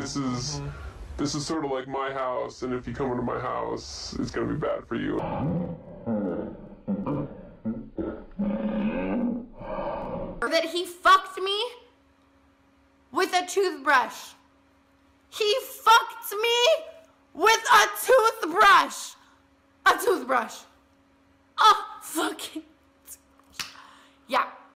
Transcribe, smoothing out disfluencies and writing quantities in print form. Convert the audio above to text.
This is sort of like my house, and if you come into my house, it's gonna be bad for you. That he fucked me with a toothbrush. He fucked me with a toothbrush. A toothbrush. A fucking toothbrush. Yeah.